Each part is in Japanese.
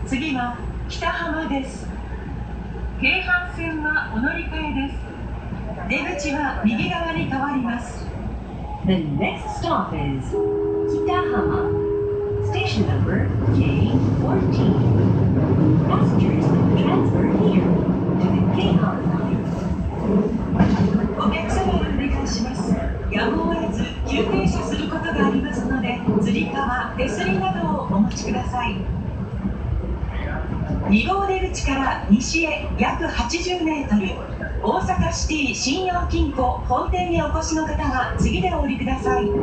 次は北浜です。京阪線はお乗り換えです。出口は右側に変わります。 The next stop is Kitahama. Station number K14. Passengers will transfer here to the Keihan line. お客様にお願いします。やむを得ず急停車することがありますので、つり革、手すりなどをお持ちください。2号出口から西へ約80メートル、大阪シティ信用金庫本店にお越しの方は次でお降りください。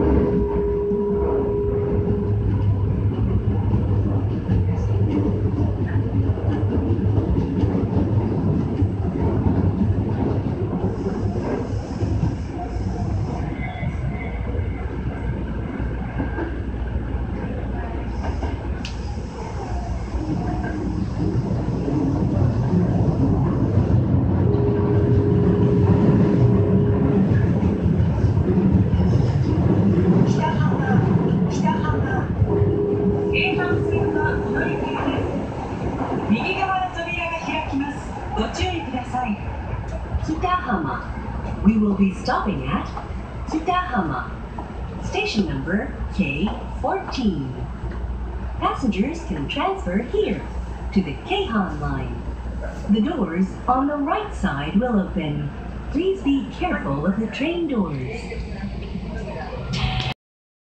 Kitahama. We will be stopping at Kitahama. Station number K14. Passengers can transfer here to the Keihan line. The doors on the right side will open. Please be careful of the train doors.